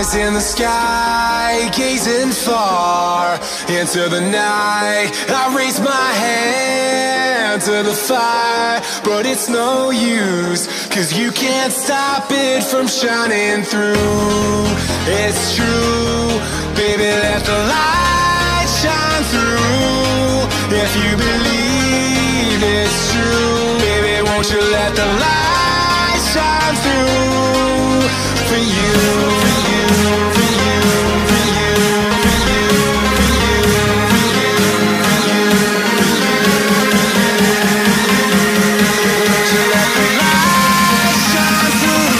in the sky, gazing far into the night. I raise my hand to the fire, but it's no use, 'cause you can't stop it from shining through. It's true, baby, let the light shine through. If you believe it's true, baby, won't you let the light shine through for you, for you, for you, for you, for you, for you, for you, for you, won't you let the light shine through?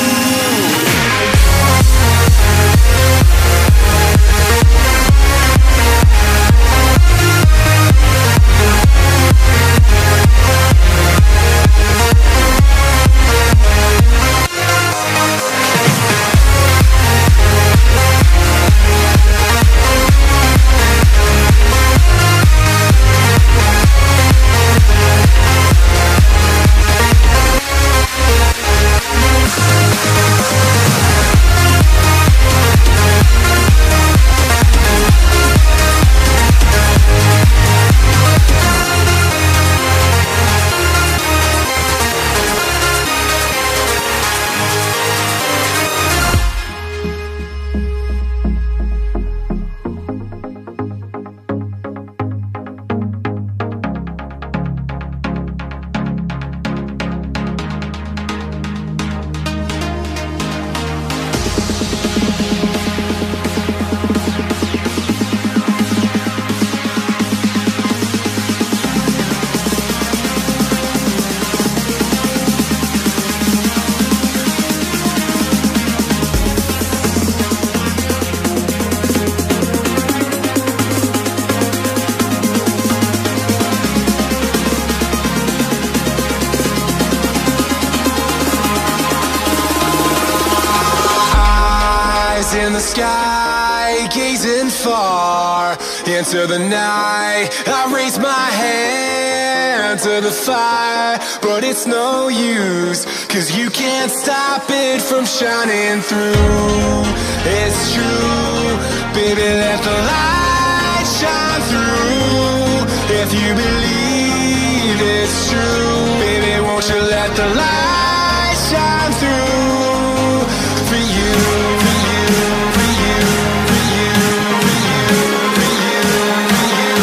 In the sky, gazing far into the night. I raise my hand to the fire, but it's no use, 'cause you can't stop it from shining through. It's true, baby, let the light shine through. If you believe it's true, baby, won't you let the light shine through for you, for you, for you, for you, for you, for you, for you,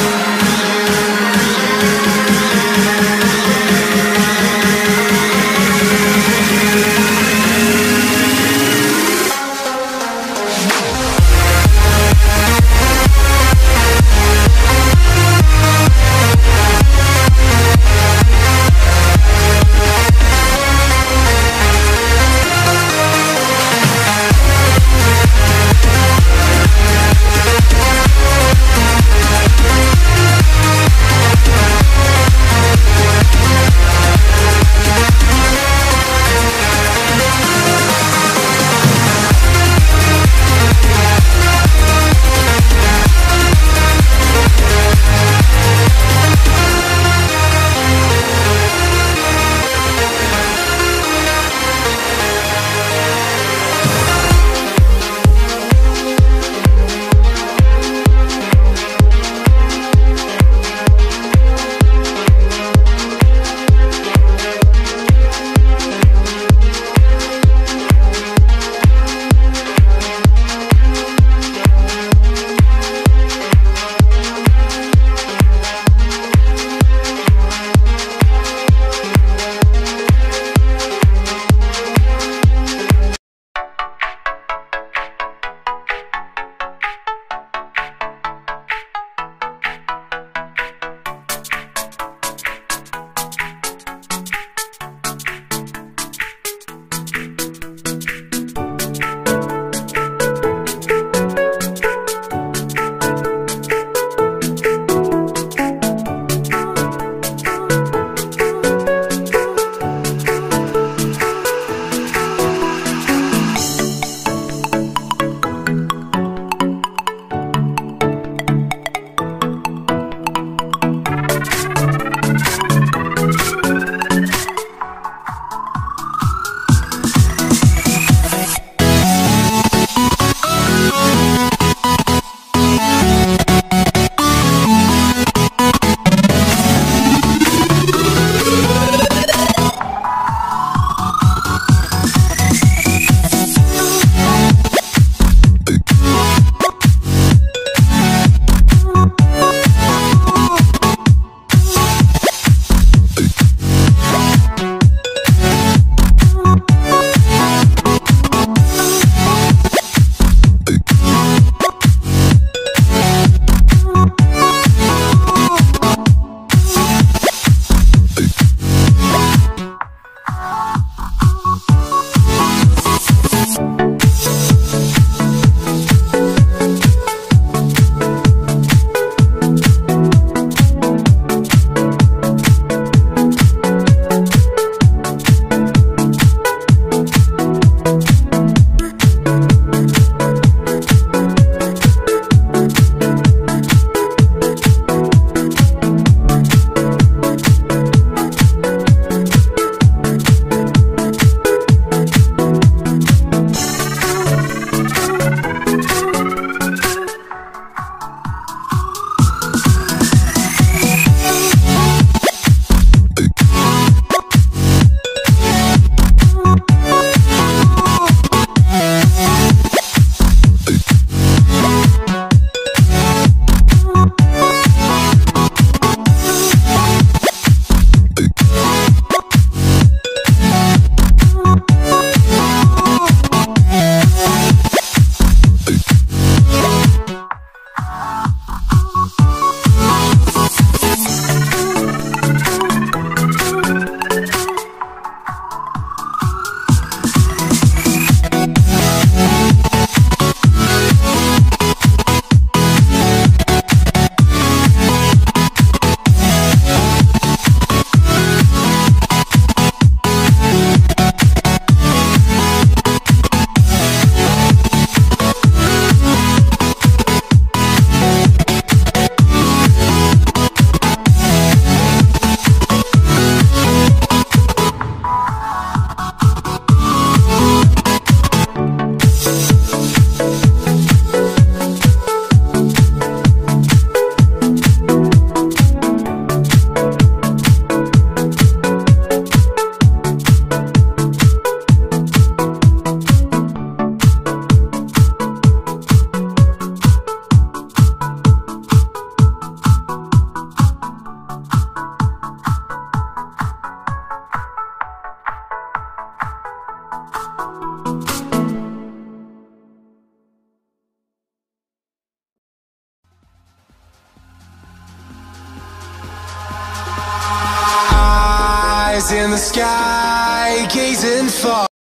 eyes in the sky, gazing far.